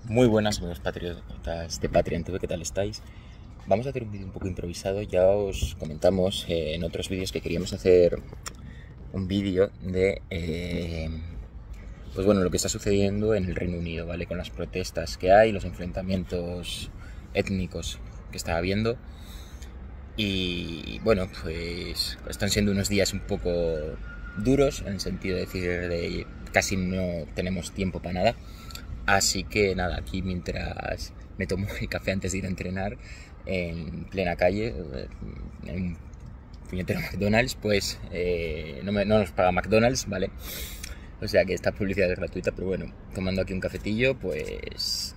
Muy buenas, amigos patriotas de Patria en TV, ¿qué tal estáis? Vamos a hacer un vídeo un poco improvisado. Ya os comentamos en otros vídeos que queríamos hacer un vídeo de pues bueno, lo que está sucediendo en el Reino Unido, ¿vale? Con las protestas que hay, los enfrentamientos étnicos que está habiendo. Y bueno, pues están siendo unos días un poco duros, en el sentido de decir de casi no tenemos tiempo para nada. Así que nada, aquí mientras me tomo el café antes de ir a entrenar en plena calle, en un puñetero McDonald's, pues no nos paga McDonald's, ¿vale? O sea que esta publicidad es gratuita, pero bueno, tomando aquí un cafetillo, pues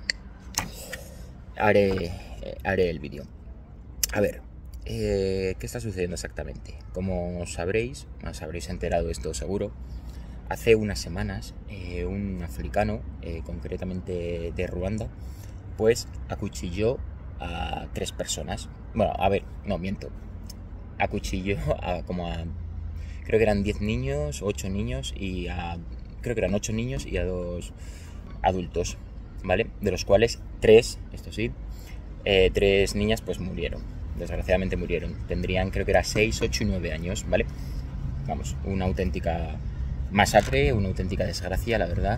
haré el vídeo. A ver, ¿qué está sucediendo exactamente? Como os habréis enterado de esto seguro. Hace unas semanas, un africano, concretamente de Ruanda, pues acuchilló a 3 personas. Bueno, a ver, no, miento. Acuchilló creo que eran 10 niños, 8 niños creo que eran 8 niños y a 2 adultos, ¿vale? De los cuales 3, esto sí, 3 niñas pues murieron. Desgraciadamente murieron. Tendrían, creo que era 6, 8 y 9 años, ¿vale? Vamos, una auténtica masacre, una auténtica desgracia, la verdad.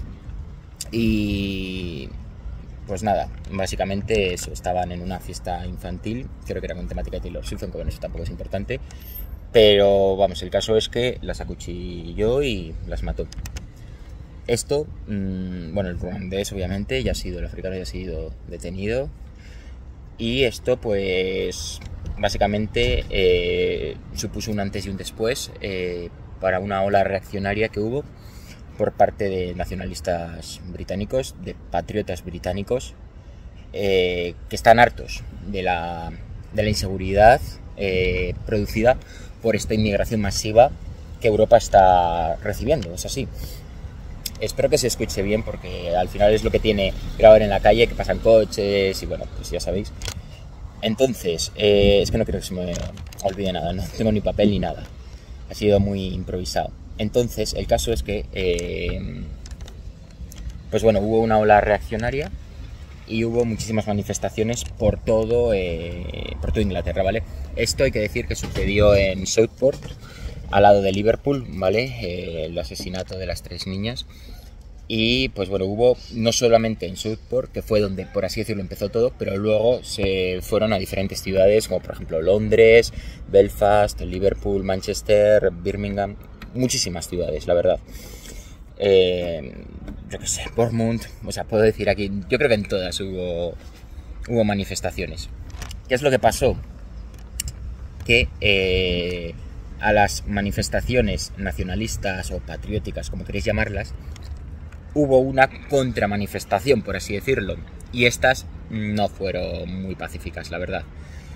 Y pues nada, básicamente eso, estaban en una fiesta infantil, creo que era con temática de Taylor Swift, aunque bueno, eso tampoco es importante. Pero vamos, el caso es que las acuchilló y las mató. Esto, bueno, el ruandés obviamente el africano ya ha sido detenido. Y esto pues básicamente supuso un antes y un después para una ola reaccionaria que hubo por parte de nacionalistas británicos, de patriotas británicos, que están hartos de la inseguridad producida por esta inmigración masiva que Europa está recibiendo, es así. Espero que se escuche bien porque al final es lo que tiene grabar en la calle, que pasan coches y bueno, pues ya sabéis. Entonces, es que no creo que se me olvide nada, no tengo ni papel ni nada. Ha sido muy improvisado. Entonces, el caso es que, pues bueno, hubo una ola reaccionaria y hubo muchísimas manifestaciones por todo Inglaterra, ¿vale? Esto hay que decir que sucedió en Southport, al lado de Liverpool, ¿vale? El asesinato de las 3 niñas. Y pues bueno, hubo no solamente en Southport, que fue donde, por así decirlo, empezó todo, pero luego se fueron a diferentes ciudades, como por ejemplo Londres, Belfast, Liverpool, Manchester, Birmingham, muchísimas ciudades, la verdad. Yo qué sé, Bournemouth, o sea, puedo decir aquí, yo creo que en todas hubo manifestaciones. ¿Qué es lo que pasó? Que a las manifestaciones nacionalistas o patrióticas, como queréis llamarlas, hubo una contramanifestación, por así decirlo, y estas no fueron muy pacíficas, la verdad.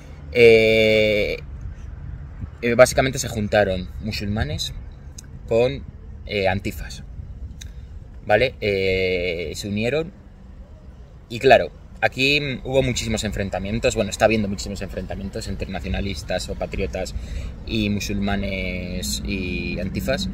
Básicamente se juntaron musulmanes con antifas, ¿vale? Se unieron y claro, aquí hubo muchísimos enfrentamientos, bueno, está habiendo muchísimos enfrentamientos entre nacionalistas o patriotas y musulmanes y antifas.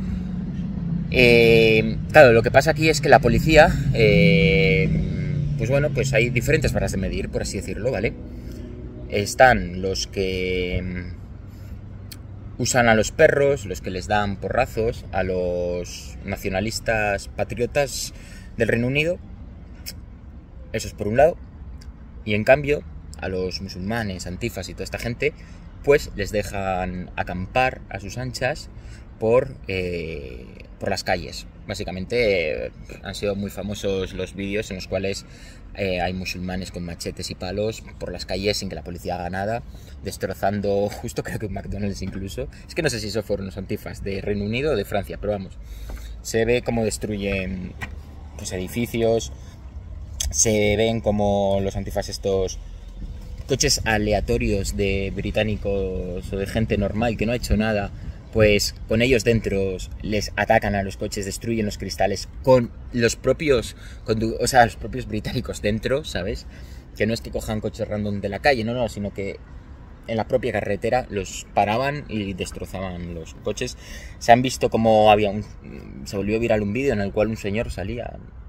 Claro, lo que pasa aquí es que la policía, pues bueno, pues hay diferentes varas de medir, por así decirlo, ¿vale? Están los que usan a los perros, los que les dan porrazos a los nacionalistas patriotas del Reino Unido, eso es por un lado, y en cambio a los musulmanes, antifas y toda esta gente, pues les dejan acampar a sus anchas por las calles. Básicamente han sido muy famosos los vídeos en los cuales hay musulmanes con machetes y palos por las calles sin que la policía haga nada, destrozando, justo creo que un McDonald's incluso. Es que no sé si eso fueron los antifas de Reino Unido o de Francia, pero vamos, se ve cómo destruyen pues, edificios, se ven como los antifas estos coches aleatorios de británicos o de gente normal que no ha hecho nada, pues con ellos dentro les atacan a los coches, destruyen los cristales con los propios los propios británicos dentro, ¿sabes? Que no es que cojan coches random de la calle, no, sino que en la propia carretera los paraban y destrozaban los coches. Se han visto como se volvió viral un vídeo en el cual un señor salía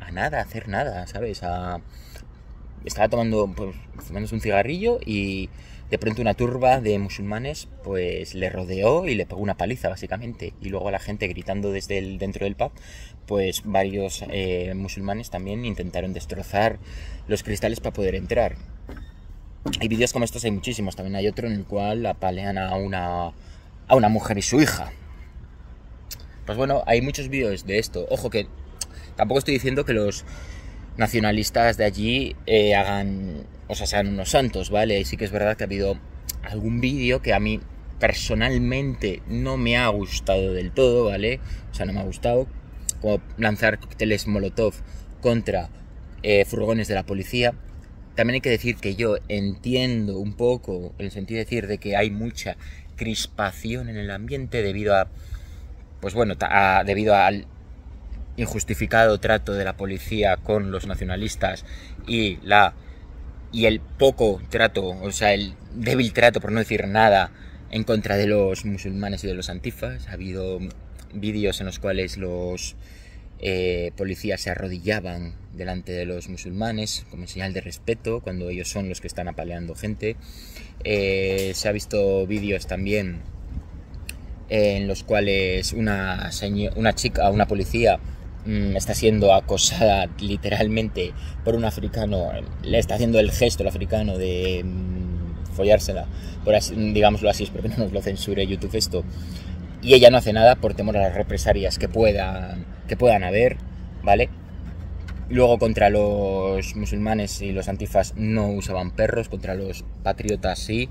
a nada, a hacer nada, ¿sabes? Estaba tomando, pues, fumándose un cigarrillo y de pronto una turba de musulmanes pues le rodeó y le pegó una paliza básicamente, y luego a la gente gritando desde dentro del pub, pues varios musulmanes también intentaron destrozar los cristales para poder entrar. Hay vídeos como estos, hay muchísimos. También hay otro en el cual apalean a una mujer y su hija. Pues bueno, hay muchos vídeos de esto. Ojo que tampoco estoy diciendo que los nacionalistas de allí sean unos santos, ¿vale? Y sí que es verdad que ha habido algún vídeo que a mí personalmente no me ha gustado del todo, ¿vale? O sea, no me ha gustado, como lanzar cócteles Molotov contra furgones de la policía. También hay que decir que yo entiendo un poco, en el sentido de decir de que hay mucha crispación en el ambiente debido a, pues bueno, debido al injustificado trato de la policía con los nacionalistas y el poco trato, o sea, el débil trato, por no decir nada, en contra de los musulmanes y de los antifas. Ha habido vídeos en los cuales los policías se arrodillaban delante de los musulmanes como señal de respeto cuando ellos son los que están apaleando gente. Se ha visto vídeos también en los cuales una policía está siendo acosada literalmente por un africano, le está haciendo el gesto al africano de follársela, por así, digámoslo así, espero que no nos lo censure YouTube esto, y ella no hace nada por temor a las represalias que puedan haber, ¿vale? Luego contra los musulmanes y los antifas no usaban perros, contra los patriotas sí.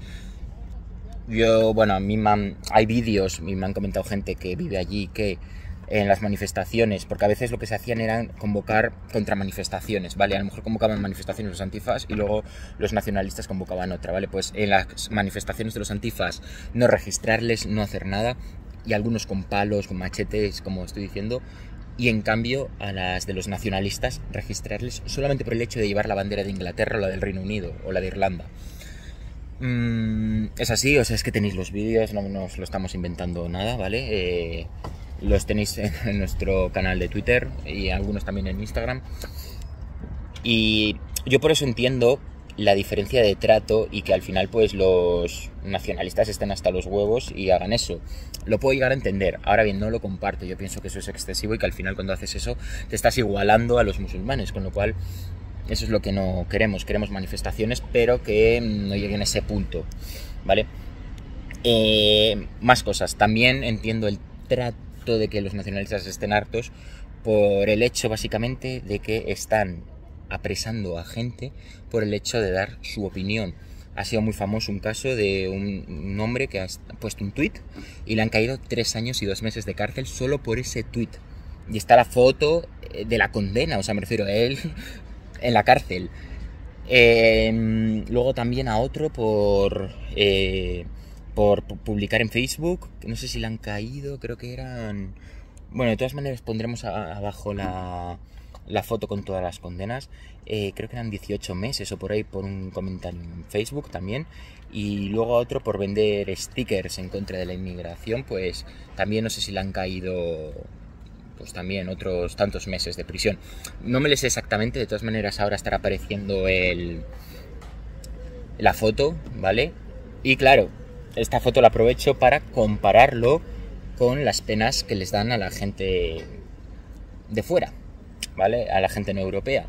Hay vídeos, y me han comentado gente que vive allí, que en las manifestaciones, porque a veces lo que se hacían era convocar contra manifestaciones, ¿vale? A lo mejor convocaban manifestaciones los antifas y luego los nacionalistas convocaban otra, ¿vale? Pues en las manifestaciones de los antifas no registrarles, no hacer nada, y algunos con palos, con machetes, como estoy diciendo, y en cambio a las de los nacionalistas registrarles solamente por el hecho de llevar la bandera de Inglaterra o la del Reino Unido o la de Irlanda. Es así, o sea, es que tenéis los vídeos, no nos lo estamos inventando nada, ¿vale? Los tenéis en nuestro canal de Twitter y algunos también en Instagram. Y yo por eso entiendo la diferencia de trato y que al final pues los nacionalistas estén hasta los huevos y hagan eso. Lo puedo llegar a entender. Ahora bien, no lo comparto. Yo pienso que eso es excesivo y que al final cuando haces eso te estás igualando a los musulmanes, con lo cual eso es lo que no queremos. Queremos manifestaciones, pero que no lleguen a ese punto, ¿vale? Más cosas. También entiendo el trato de que los nacionalistas estén hartos por el hecho básicamente de que están apresando a gente por el hecho de dar su opinión. Ha sido muy famoso un caso de un hombre que ha puesto un tuit y le han caído 3 años y 2 meses de cárcel solo por ese tuit. Y está la foto de la condena, o sea, me refiero a él en la cárcel. Luego también a otro por publicar en Facebook, no sé si le han caído, creo que eran... Bueno, de todas maneras pondremos abajo la foto con todas las condenas. Creo que eran 18 meses o por ahí por un comentario en Facebook también. Y luego a otro por vender stickers en contra de la inmigración, pues también no sé si le han caído pues también otros tantos meses de prisión. No me lo sé exactamente, de todas maneras ahora estará apareciendo la foto, ¿vale? Y claro, esta foto la aprovecho para compararlo con las penas que les dan a la gente de fuera, ¿vale? A la gente no europea.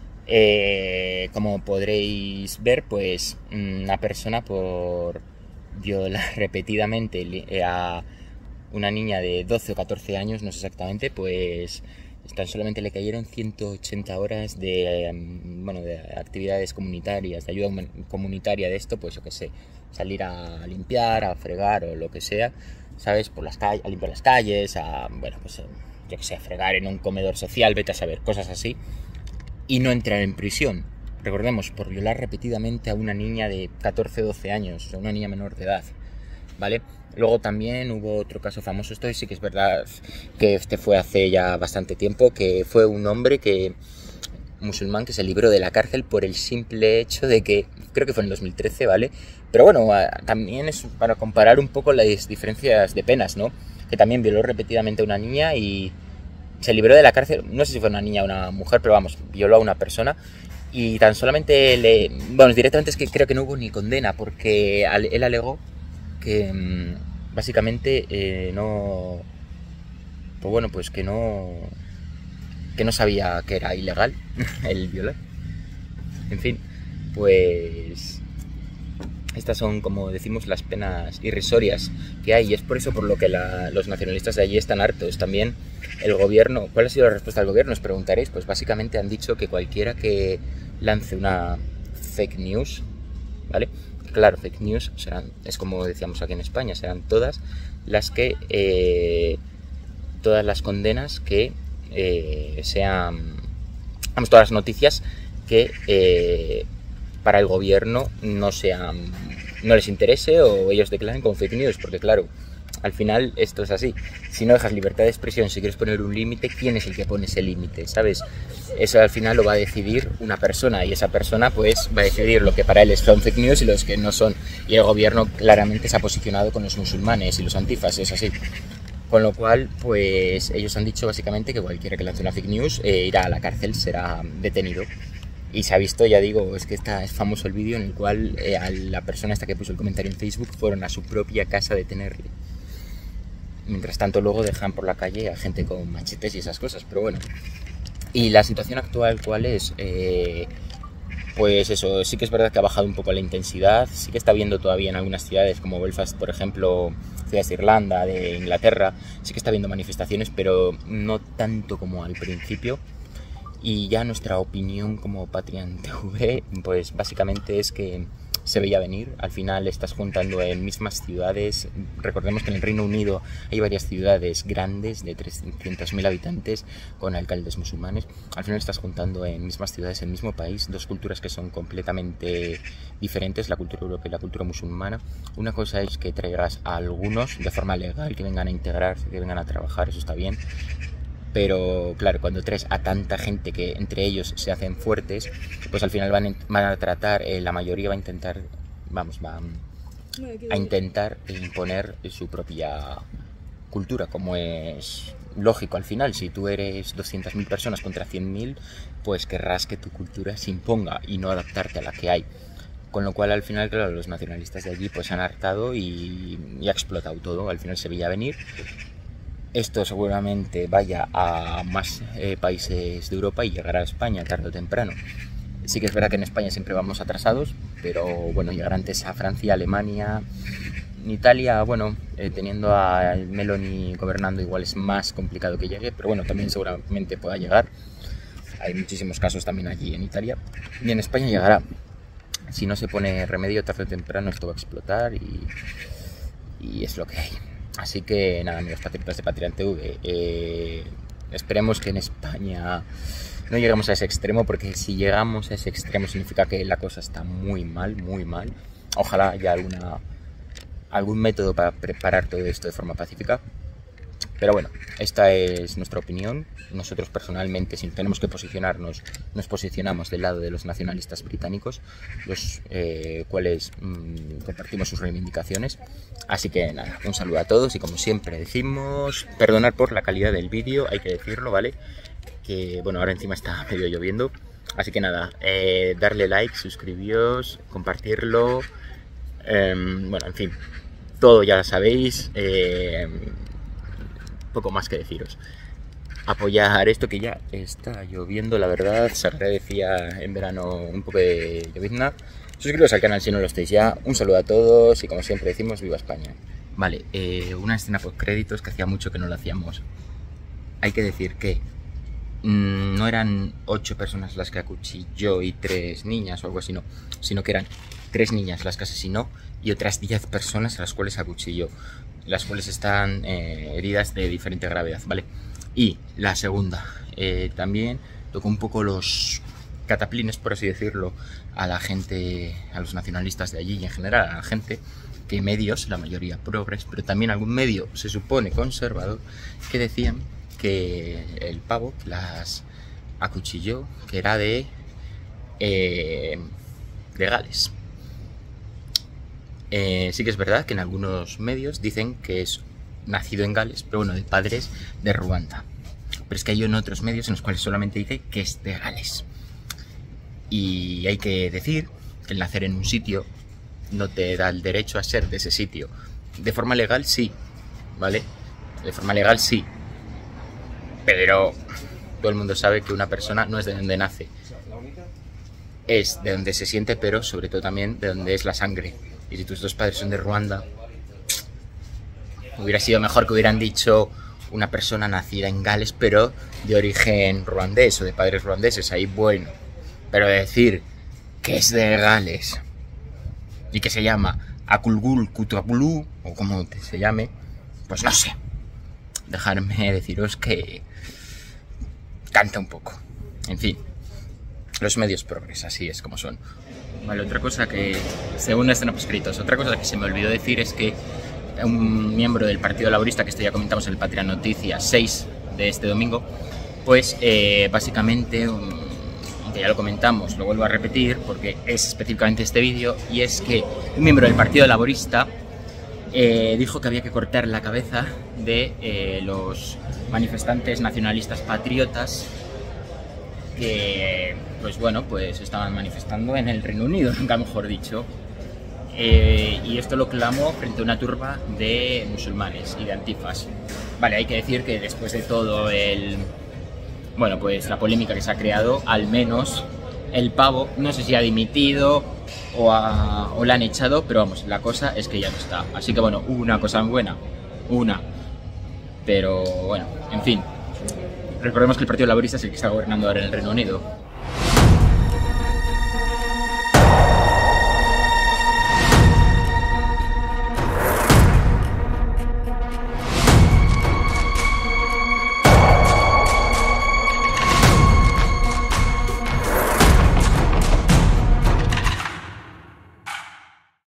Como podréis ver, pues una persona por violar repetidamente a una niña de 12 o 14 años, no sé exactamente, pues tan solamente le cayeron 180 horas de actividades comunitarias, de ayuda comunitaria de esto, pues yo qué sé, salir a limpiar, a fregar o lo que sea, ¿sabes? Por las calles, a limpiar las calles, yo que sé, a fregar en un comedor social, vete a saber, cosas así, y no entrar en prisión. Recordemos, por violar repetidamente a una niña de 14 o 12 años, o sea, una niña menor de edad, ¿vale? Luego también hubo otro caso famoso, esto sí que es verdad que este fue hace ya bastante tiempo, que fue un hombre musulmán que se libró de la cárcel por el simple hecho de que, creo que fue en 2013, ¿vale? Pero bueno, también es para comparar un poco las diferencias de penas, ¿no? Que también violó repetidamente a una niña y se liberó de la cárcel, no sé si fue una niña o una mujer, pero vamos, violó a una persona y tan solamente bueno, directamente es que creo que no hubo ni condena porque él alegó que básicamente no, pues bueno, pues que no sabía que era ilegal el violar. En fin, pues estas son, como decimos, las penas irrisorias que hay y es por eso por lo que los nacionalistas de allí están hartos. También el gobierno, ¿cuál ha sido la respuesta del gobierno? Os preguntaréis. Pues básicamente han dicho que cualquiera que lance una fake news, ¿vale? Claro, fake news es como decíamos aquí en España, serán todas las condenas que sean, vamos, todas las noticias que para el gobierno no les interese o ellos declaren como fake news, porque claro, al final esto es así. Si no dejas libertad de expresión, si quieres poner un límite, ¿quién es el que pone ese límite? ¿Sabes? Eso al final lo va a decidir una persona y esa persona pues va a decidir lo que para él son fake news y los que no son. Y el gobierno claramente se ha posicionado con los musulmanes y los antifas, es así. Con lo cual, pues ellos han dicho básicamente que cualquiera que lance una fake news irá a la cárcel, será detenido. Y se ha visto, ya digo, es que es famoso el vídeo en el cual a la persona esta que puso el comentario en Facebook fueron a su propia casa a detenerle. Mientras tanto luego dejan por la calle a gente con machetes y esas cosas, pero bueno. Y la situación actual, ¿cuál es? Pues eso, sí que es verdad que ha bajado un poco la intensidad, sí que está habiendo todavía en algunas ciudades como Belfast, por ejemplo, ciudades de Irlanda, de Inglaterra, sí que está habiendo manifestaciones, pero no tanto como al principio. Y ya nuestra opinión como Patreon TV, pues básicamente es que se veía venir. Al final estás juntando en mismas ciudades. Recordemos que en el Reino Unido hay varias ciudades grandes de 300.000 habitantes con alcaldes musulmanes. Al final estás juntando en mismas ciudades, en el mismo país, dos culturas que son completamente diferentes, la cultura europea y la cultura musulmana. Una cosa es que traigas a algunos de forma legal, que vengan a integrarse, que vengan a trabajar, eso está bien. Pero claro, cuando traes a tanta gente que entre ellos se hacen fuertes, pues al final van a tratar, la mayoría va a intentar, va a intentar imponer su propia cultura, como es lógico al final. Si tú eres 200.000 personas contra 100.000, pues querrás que tu cultura se imponga y no adaptarte a la que hay. Con lo cual al final, claro, los nacionalistas de allí pues han hartado y ha explotado todo. Al final se veía venir. Esto seguramente vaya a más países de Europa y llegará a España tarde o temprano. Sí que es verdad que en España siempre vamos atrasados, pero bueno, llegará antes a Francia, Alemania, Italia. Bueno, teniendo a Meloni gobernando igual es más complicado que llegue, pero bueno, también seguramente pueda llegar. Hay muchísimos casos también allí en Italia. Y en España llegará. Si no se pone remedio, tarde o temprano esto va a explotar y es lo que hay. Así que nada, amigos patriotas de Patreon TV, esperemos que en España no lleguemos a ese extremo, porque si llegamos a ese extremo significa que la cosa está muy mal, muy mal. Ojalá haya algún método para preparar todo esto de forma pacífica. Pero bueno, esta es nuestra opinión. Nosotros personalmente, si tenemos que posicionarnos, nos posicionamos del lado de los nacionalistas británicos, los cuales compartimos sus reivindicaciones. Así que nada, un saludo a todos y como siempre decimos, perdonar por la calidad del vídeo, hay que decirlo, ¿vale? Que bueno, ahora encima está medio lloviendo. Así que nada, darle like, suscribíos, compartirlo, bueno, en fin, todo ya lo sabéis. Poco más que deciros. Apoyar esto, que ya está lloviendo, la verdad, se agradecía en verano un poco de llovizna. Suscribiros al canal si no lo estáis ya. Un saludo a todos y como siempre decimos, ¡viva España! Vale, una escena post créditos que hacía mucho que no lo hacíamos. Hay que decir que no eran 8 personas las que acuchilló y 3 niñas o algo así, no, sino que eran 3 niñas las que asesinó y otras 10 personas a las cuales acuchilló, las cuales están heridas de diferente gravedad, ¿vale? Y la segunda, también tocó un poco los cataplines, por así decirlo, a la gente, a los nacionalistas de allí y en general a la gente, que medios, la mayoría progres, pero también algún medio se supone conservador, que decían que el pavo las acuchilló, que era de Gales. Sí que es verdad que en algunos medios dicen que es nacido en Gales, pero bueno, de padres de Ruanda. pero es que hay en otros medios en los cuales solamente dice que es de Gales. Y hay que decir que el nacer en un sitio no te da el derecho a ser de ese sitio. De forma legal sí, ¿vale? De forma legal sí. Pero todo el mundo sabe que una persona no es de donde nace. Es de donde se siente, pero sobre todo también de donde es la sangre. Y si tus dos padres son de Ruanda, hubiera sido mejor que hubieran dicho una persona nacida en Gales, pero de origen ruandés o de padres ruandeses. Ahí bueno. Pero decir que es de Gales y que se llama Akulgul Kutapulu, o como se llame, pues no sé. Dejarme deciros que canta un poco. En fin, los medios progres, así es como son. Vale, otra cosa que, según están escritos, otra cosa que se me olvidó decir es que un miembro del Partido Laborista, que esto ya comentamos en el Patria Noticias 6 de este domingo, pues básicamente, aunque ya lo comentamos, lo vuelvo a repetir porque es específicamente este vídeo, y es que un miembro del Partido Laborista dijo que había que cortar la cabeza de los manifestantes nacionalistas patriotas que, pues bueno, pues estaban manifestando en el Reino Unido, nunca mejor dicho. Y esto lo clamó frente a una turba de musulmanes y de antifas. Vale, hay que decir que después de todo bueno, pues la polémica que se ha creado, al menos el pavo, no sé si ha dimitido o la han echado, pero vamos, la cosa es que ya no está. Así que bueno, una cosa buena, pero bueno, en fin. Recordemos que el Partido Laborista es el que está gobernando ahora en el Reino Unido.